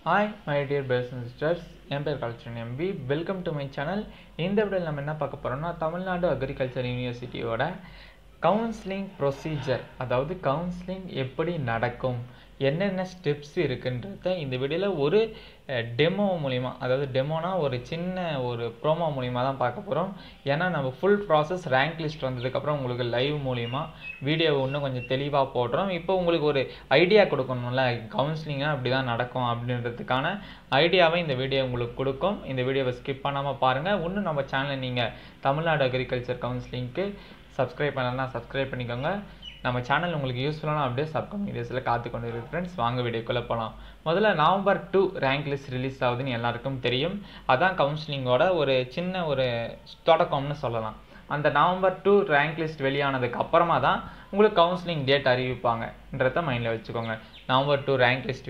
Hi my dear brothers and sisters, என் பேர் Councelling MB. Welcome to my channel. இந்த வீடியோவில் நம்ம என்ன பார்க்க போறோம்னா தமிழ்நாடு அக்ரிகல்ச்சர் யூனிவர்சிட்டியோட கவுன்சிலிங் ப்ரொசீஜர், அதாவது கவுன்சிலிங் எப்படி நடக்கும், என்னென்ன ஸ்டெப்ஸ் இருக்குன்றத இந்த வீடியோவில் ஒரு டெமோ மூலிமா, அதாவது டெமோனா ஒரு சின்ன ஒரு ப்ரோமோ மூலிமா தான் பார்க்க போகிறோம். ஏன்னா நம்ம ஃபுல் ப்ராசஸ் ரேங்க் லிஸ்ட் வந்ததுக்கப்புறம் உங்களுக்கு லைவ் மூலிமா வீடியோ இன்னும் கொஞ்சம் தெளிவாக போடுறோம். இப்போ உங்களுக்கு ஒரு ஐடியா கொடுக்கணும்ல, கவுன்சிலிங்காக அப்படி தான் நடக்கும் அப்படின்றதுக்கான ஐடியாவை இந்த வீடியோ உங்களுக்கு கொடுக்கும். இந்த வீடியோவை ஸ்கிப் பண்ணாமல் பாருங்கள். இன்னும் நம்ம சேனலை நீங்கள் தமிழ்நாடு அக்ரிகல்ச்சர் கவுன்சிலிங்க்கு சப்ஸ்கிரைப் பண்ணலன்னா சப்ஸ்கிரைப் பண்ணிக்கோங்க. நம்ம சேனல் உங்களுக்கு யூஸ்ஃபுல்லான அப்டேட்ஸ் அப்கமிங் வீடியோஸில் காத்துக்கொண்டு இருக்கு ஃப்ரெண்ட்ஸ். வாங்க வீடியோக்குள்ளே போகலாம். முதல்ல November 2 ரேங்க் லிஸ்ட் ரிலீஸ் ஆகுதுன்னு எல்லாருக்கும் தெரியும். அதான் கவுன்சிலிங்கோட ஒரு சின்ன ஒரு தொடக்கம்னு சொல்லலாம். அந்த November 2 ரேங்க் லிஸ்ட் வெளியானதுக்கு அப்புறமா தான் உங்களுக்கு கவுன்சிலிங் டேட் அறிவிப்பாங்கன்றத மைண்டில் வச்சுக்கோங்க. November 2 ரேங்க் லிஸ்ட்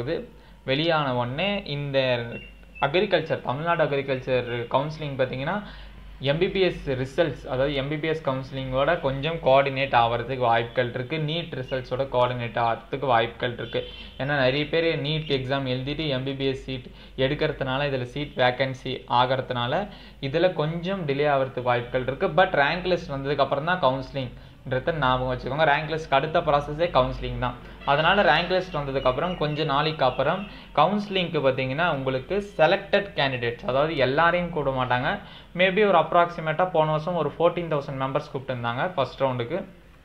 வெளியான உடனே இந்த அக்ரிகல்ச்சர், தமிழ்நாடு அக்ரிகல்ச்சர் கவுன்சிலிங் பார்த்தீங்கன்னா எம்பிபிஎஸ் ரிசல்ட்ஸ், அதாவது எம்பிபிஎஸ் கவுன்சிலிங்கோட கொஞ்சம் கோஆர்டினேட் ஆகிறதுக்கு வாய்ப்புகள் இருக்குது. நீட் ரிசல்ட்ஸோட கோஆர்டினேட் ஆகிறதுக்கு வாய்ப்புகள் இருக்குது. ஏன்னா நிறைய பேர் நீட் எக்ஸாம் எழுதிட்டு எம்பிபிஎஸ் சீட் எடுக்கிறதுனால இதில் சீட் வேக்கன்சி ஆகிறதுனால இதில் கொஞ்சம் டிலே ஆகிறதுக்கு வாய்ப்புகள் இருக்குது. பட் ரேங்க் லிஸ்ட் வந்ததுக்கப்புறம் தான் கவுன்சிலிங்ன்றத ஞாபகம் வச்சுக்கோங்க. ரேங்க் லிஸ்ட்க்கு அடுத்த ப்ராசஸே கவுன்சிலிங் தான். அதனால் ரேங்க் லிஸ்ட் வந்ததுக்கப்புறம் கொஞ்சம் நாளைக்கு அப்புறம் கவுன்சிலிங்க்கு பார்த்தீங்கன்னா உங்களுக்கு செலக்டட் கேண்டிடேட்ஸ், அதாவது எல்லாரையும் கூப்பிட மாட்டாங்க. மேபி ஒரு அப்ராக்சிமேட்டாக போன வருஷம் ஒரு 14,000 மெம்பர்ஸ் கூப்பிட்டுருந்தாங்க ஃபர்ஸ்ட் ரவுண்டுக்கு.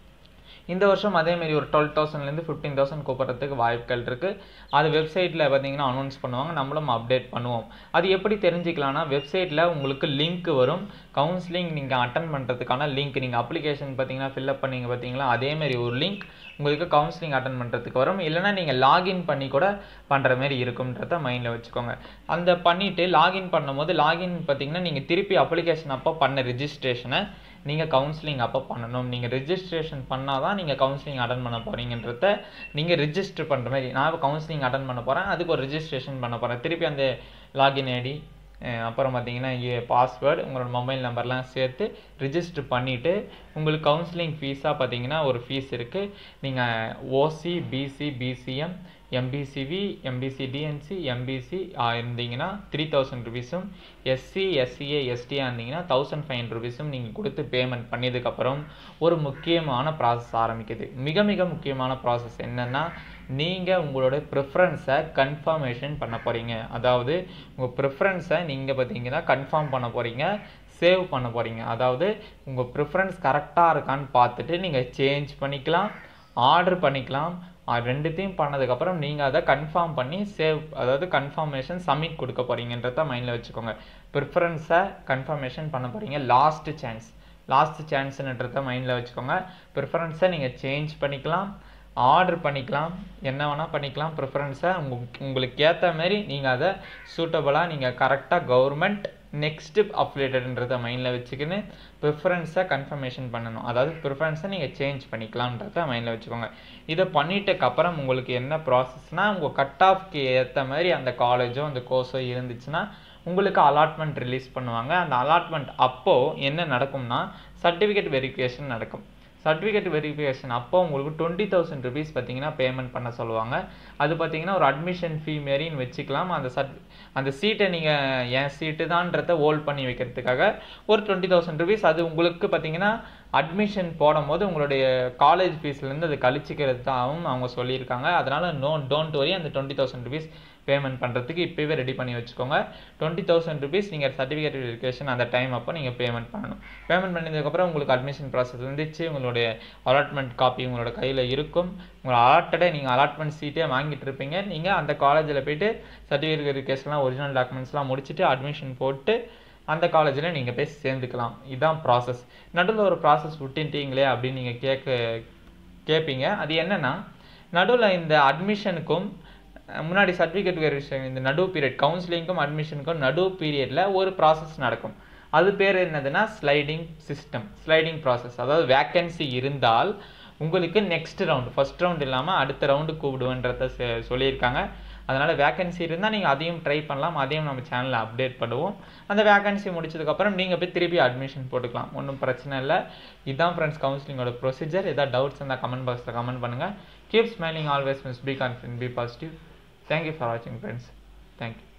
இந்த வருஷம் அதேமாரி ஒரு 12,000லேருந்து 15,000 கூப்பிட்றதுக்கு வாய்ப்புகள் இருக்குது. அது வெப்சைட்டில் பார்த்தீங்கன்னா அனௌன்ஸ் பண்ணுவாங்க, நம்மளும் அப்டேட் பண்ணுவோம். அது எப்படி தெரிஞ்சிக்கலாம்னா, வெப்சைட்டில் உங்களுக்கு லிங்க் வரும். கவுன்சிலிங் நீங்கள் அட்டன் பண்ணுறதுக்கான லிங்க், நீங்கள் அப்ளிகேஷன் பார்த்தீங்கன்னா ஃபில்அப் பண்ணிங்க பார்த்தீங்களா, அதேமாரி ஒரு லிங்க் உங்களுக்கு கவுன்சிலிங் அட்டன் பண்ணுறதுக்கு வரும். இல்லைனா நீங்கள் லாகின் பண்ணி கூட பண்ணுற மாரி இருக்கும்ன்றத மைண்டில் வச்சுக்கோங்க. அந்த பண்ணிவிட்டு லாகின் பண்ணும்போது பார்த்தீங்கன்னா நீங்கள் திருப்பி அப்ளிகேஷன் அப்போ பண்ண ரிஜிஸ்ட்ரேஷனை நீங்கள் கவுன்சிலிங் அப்போ பண்ணணும். நீங்கள் ரிஜிஸ்ட்ரேஷன் பண்ணால் தான் நீங்கள் கவுன்சிலிங் அட்டன் பண்ண போகிறீங்கன்றத நீங்கள் ரிஜிஸ்டர் பண்ணுற மாதிரி. நான் இப்போ கவுன்சிலிங் அட்டன் பண்ண போகிறேன், அதுக்கு ஒரு ரிஜிஸ்ட்ரேஷன் பண்ண போகிறேன். திருப்பி அந்த லாகின் ஐடி, அப்புறம் பார்த்தீங்கன்னா பாஸ்வேர்டு, உங்களோட மொபைல் நம்பர்லாம் சேர்த்து ரிஜிஸ்டர் பண்ணிவிட்டு உங்களுக்கு கவுன்சிலிங் ஃபீஸாக பார்த்தீங்கன்னா ஒரு ஃபீஸ் இருக்குது. நீங்கள் OC, BC, BCM, MBCV, MBCDNC, MBC இருந்தீங்கன்னா 3,000 ருபீஸும், எஸ்சி, எஸ்சிஏ, எஸ்டியாக இருந்தீங்கன்னா 1,500 ருபீஸும் நீங்கள் கொடுத்து பேமெண்ட் பண்ணதுக்கப்புறம் ஒரு முக்கியமான ப்ராசஸ் ஆரம்பிக்குது. மிக மிக முக்கியமான ப்ராசஸ் என்னென்னா, நீங்கள் உங்களோட ப்ரிஃபரன்ஸை கன்ஃபர்மேஷன் பண்ண போகிறீங்க. அதாவது உங்கள் ப்ரிஃபரன்ஸை நீங்கள் பார்த்தீங்கன்னா கன்ஃபார்ம் பண்ண போகிறீங்க, சேவ் பண்ண போகிறீங்க. அதாவது உங்கள் ப்ரிஃபரன்ஸ் கரெக்டாக இருக்கான்னு பார்த்துட்டு நீங்கள் சேஞ்ச் பண்ணிக்கலாம், ஆர்டர் பண்ணிக்கலாம். ரெண்டுத்தையும் பண்ணதுக்கப்புறம் நீங்கள் அதை கன்ஃபார்ம் பண்ணி சேவ், அதாவது கன்ஃபர்மேஷன் சப்மிட் கொடுக்க போகிறீங்கன்றத மைண்டில் வச்சுக்கோங்க. ப்ரிஃபரன்ஸை கன்ஃபர்மேஷன் பண்ண போகிறீங்க. லாஸ்ட் சான்ஸ்ன்றத மைண்டில் வச்சுக்கோங்க. ப்ரிஃபரன்ஸை நீங்கள் சேஞ்ச் பண்ணிக்கலாம், ஆர்டர் பண்ணிக்கலாம், என்ன வேணால் பண்ணிக்கலாம். ப்ரிஃபரன்ஸை உங்களுக்கு ஏற்ற மாதிரி நீங்கள் அதை சூட்டபுளாக நீங்கள் கரெக்டாக கவர்மெண்ட் நெக்ஸ்ட்டு அப்டேட்டட்ன்றதை மைண்டில் வச்சுக்கின்னு ப்ரிஃபரன்ஸை கன்ஃபர்மேஷன் பண்ணணும். அதாவது ப்ரிஃபரன்ஸை நீங்கள் சேஞ்ச் பண்ணிக்கலாம்ன்றத மைண்டில் வச்சுக்கோங்க. இதை பண்ணிட்டக்கப்புறம் உங்களுக்கு என்ன ப்ராசஸ்னால், உங்கள் கட் ஆஃப்க்கு ஏற்ற மாதிரி அந்த காலேஜோ அந்த கோர்ஸோ இருந்துச்சுன்னா உங்களுக்கு அலாட்மெண்ட் ரிலீஸ் பண்ணுவாங்க. அந்த அலாட்மெண்ட் அப்போது என்ன நடக்கும்னா, சர்டிஃபிகேட் வெரிஃபிகேஷன் நடக்கும். சர்டிஃபிகேட் வெரிஃபிகேஷன் அப்போ உங்களுக்கு 20,000 ருபீஸ் பார்த்தீங்கன்னா பேமெண்ட் பண்ண சொல்லுவாங்க. அது பார்த்தீங்கன்னா ஒரு அட்மிஷன் ஃபீ மாரின்னு வச்சுக்கலாம். அந்த சீட்டை நீங்கள் என் சீட்டு தான்றதை ஹோல்ட் பண்ணி வைக்கிறதுக்காக ஒரு 20,000 ருபீஸ். அது உங்களுக்கு பார்த்தீங்கன்னா அட்மிஷன் போடும்போது உங்களுடைய காலேஜ் ஃபீஸ்லேருந்து அது கழிச்சிக்கிறதாகவும் அவங்க சொல்லியிருக்காங்க. அதனால் டோன்ட் வரி, அந்த 20,000 ருபீஸ் பேமெண்ட் பண்ணுறதுக்கு இப்போவே ரெடி பண்ணி வச்சுக்கோங்க. 20,000 ருபீஸ் நீங்கள் சர்டிஃபிகேட் வெரிஃபிகேஷன் அந்த டைம் அப்போ நீங்கள் பேமெண்ட் பண்ணணும். பேமெண்ட் பண்ணதுக்கப்புறம் உங்களுக்கு அட்மிஷன் ப்ராசஸ் வந்துச்சு. உங்களுடைய அலாட்மெண்ட் காப்பி உங்களோட கையில் இருக்கும். உங்களை நீங்கள் அலாட்மெண்ட் சீட்டே வாங்கிட்டு இருப்பீங்க. நீங்கள் அந்த காலேஜில் போய்ட்டு சர்டிஃபிகேட் வெரிஃபிகேஷன்லாம் ஒரிஜினல் டாக்குமெண்ட்ஸ்லாம் முடிச்சுட்டு அட்மிஷன் போட்டு அந்த காலேஜில் நீங்கள் போய் சேர்ந்துக்கலாம். இதுதான் ப்ராசஸ். நடுவில் ஒரு ப்ராசஸ் விட்டுட்டீங்களே அப்படின்னு நீங்கள் கேட்பீங்க. அது என்னென்னா, நடுவில் இந்த அட்மிஷனுக்கும் முன்னாடி சர்டிஃபிகேட் வெரிஃபிகேஷன், இந்த நடு பீரியட், கவுன்சிலிங்க்கும் அட்மிஷனுக்கும் நடு பீரியடில் ஒரு ப்ராசஸ் நடக்கும். அது பேர் என்னதுன்னா ஸ்லைடிங் ப்ராசஸ். அதாவது வேக்கன்சி இருந்தால் உங்களுக்கு நெக்ஸ்ட் ரவுண்டு, ஃபர்ஸ்ட் ரவுண்ட் இல்லாமல் அடுத்த ரவுண்டு கூப்பிடுவேன்றத சொல்லியிருக்காங்க. அதனால் வேக்கன்சி இருந்தால் நீங்கள் அதையும் ட்ரை பண்ணலாம். அதையும் நம்ம சேனலில் அப்டேட் பண்ணுவோம். அந்த வேக்கன்சி முடிச்சதுக்கப்புறம் நீங்கள் போய் திருப்பி அட்மிஷன் போட்டுக்கலாம், ஒன்றும் பிரச்சனை இல்லை. இதுதான் ஃப்ரெண்ட்ஸ் கவுன்சிலிங்கோட ப்ரொசீஜர். ஏதாவது டவுட்ஸ் இருந்தால் கமெண்ட் பாக்ஸில் கமெண்ட் பண்ணுங்கள். Keep smiling, always miss, be confident, be positive. Thank you for வாட்சிங் ஃப்ரெண்ட்ஸ். தேங்க்யூ.